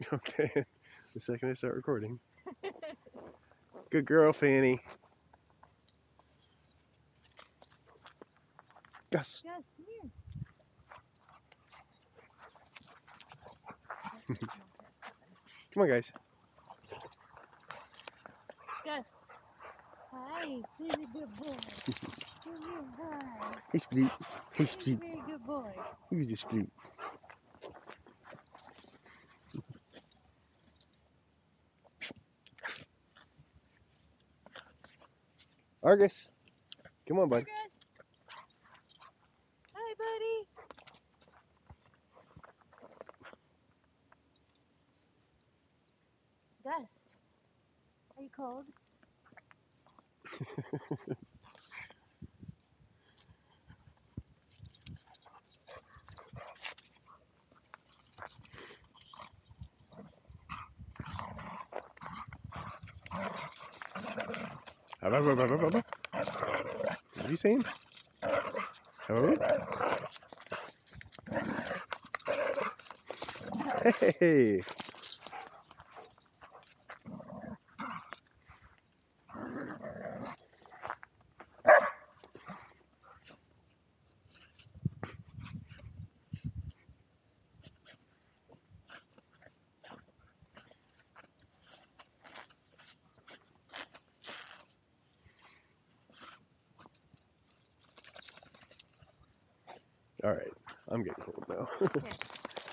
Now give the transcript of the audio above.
Okay, the second I start recording. Good girl, Fanny. Gus. Gus, come here. Come on, guys. Gus. Hi, he's a good boy. Come here, hi. Hey, Sploot. Hey, He's a Sploot. very good boy. Who's the Sploot? Argus. Come on, bud. Gus. Hi, buddy. Gus, are you cold? What are you saying? Hello? Hey! All right, I'm getting cold now.